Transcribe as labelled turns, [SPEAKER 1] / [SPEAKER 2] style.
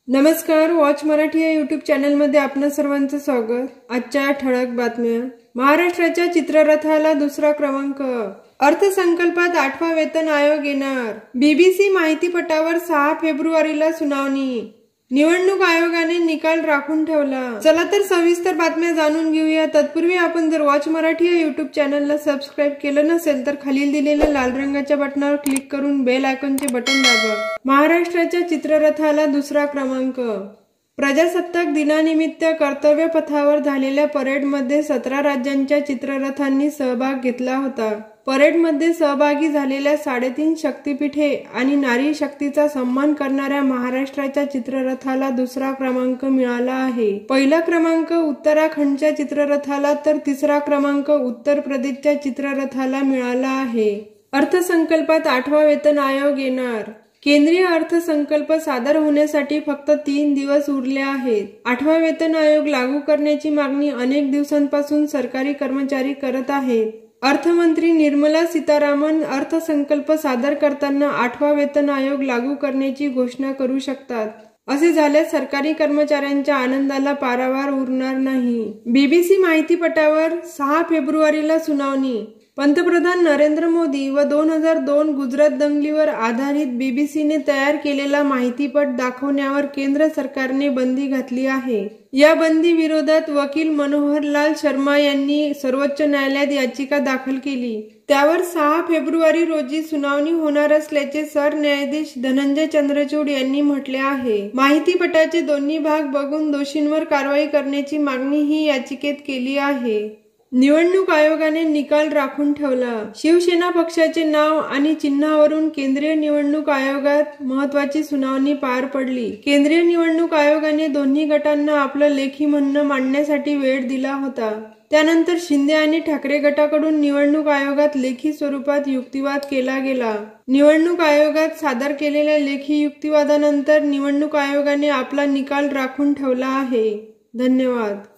[SPEAKER 1] नमस्कार, वॉच मराठी या यूट्यूब चॅनलमध्ये आपणा सर्वांचं स्वागत। आजच्या ठळक बातम्या। महाराष्ट्राच्या चित्ररथाला दुसरा क्रमांक। अर्थसंकल्पात 8वा वेतन आयोग येणार। बीबीसी माहितीपटावर 6 फेब्रुवारीला सुनावणी। निवडणूक आयोगाने निकाल राखून ठेवला। चला तर सविस्तर बातम्या जाणून घेऊया। तत्पूर्वी आपण जर वॉच मराठी या यूट्यूब चॅनलला सबस्क्राइब केलं नसेल तर खालील दिलेल्या लाल रंगाच्या बटनावर क्लिक करून बेल आयकॉनचे बटन दाबा। महाराष्ट्राच्या चित्ररथाला दुसरा क्रमांक। प्रजासत्ताक दिनानिमित्त कर्तव्य पथावर झालेल्या परेडमध्ये 17 राज्यांच्या चित्ररथांनी सहभाग घेतला होता। परेडमध्ये सहभागी झालेल्या 3.5 शक्तिपीठे आणि नारी शक्तीचा सन्मान करणाऱ्या महाराष्ट्राच्या चित्ररथाला दुसरा क्रमांक मिळाला आहे। पहिला क्रमांक उत्तराखंडच्या चित्ररथाला तर तिसरा क्रमांक उत्तर प्रदेशच्या चित्ररथाला मिळाला आहे। अर्थसंकल्पात 8वा वेतन आयोग येणार। केंद्रीय अर्थसंकल्प सादर होण्यासाठी फक्त 3 दिवस उरले आहेत। 8वा वेतन आयोग लागू करण्याची मागणी अनेक दिवसांपासून सरकारी कर्मचारी करत आहेत। अर्थमंत्री निर्मला सीतारामन अर्थसंकल्प सादर करताना 8वा वेतन आयोग लागू करण्याची घोषणा करू शकतात। असे झाल्यास सरकारी कर्मचाऱ्यांच्या आनंदाला पारावार उरणार नाही। बीबीसी माहितीपटावर 6 फेब्रुवारीला सुनावणी। पंतप्रधान नरेंद्र मोदी व 2002 गुजरात दंगलीवर आधारित बीबीसीने तयार केलेला माहितीपट दाखवण्यावर केंद्र सरकारने बंदी घातली आहे। या बंदी विरोधात वकील मनोहरलाल शर्मा यांनी सर्वोच्च न्यायालयात याचिका दाखल केली। त्यावर 6 फेब्रुवारी रोजी सुनावणी होणार असल्याचे सरन्यायाधीश धनंजय चंद्रचूड यांनी म्हटले आहे। माहितीपटाचे दोन्ही भाग बघून दोषींवर कारवाई करण्याची मागणी ही याचिकेत केली आहे। निवडणूक आयोगाने निकाल राखून ठेवला। शिवसेना पक्षाचे नाव आणि चिन्हावरून केंद्रीय निवडणूक आयोगात महत्त्वाची सुनावणी पार पडली। केंद्रीय निवडणूक आयोगाने दोन्ही गटांना आपलं लेखी म्हणणं मांडण्यासाठी वेळ दिला होता। त्यानंतर शिंदे आणि ठाकरे गटाकडून निवडणूक आयोगात लेखी स्वरूपात युक्तिवाद केला गेला। निवडणूक आयोगात सादर केलेल्या लेखी युक्तिवादानंतर निवडणूक आयोगाने आपला निकाल राखून ठेवला आहे। धन्यवाद।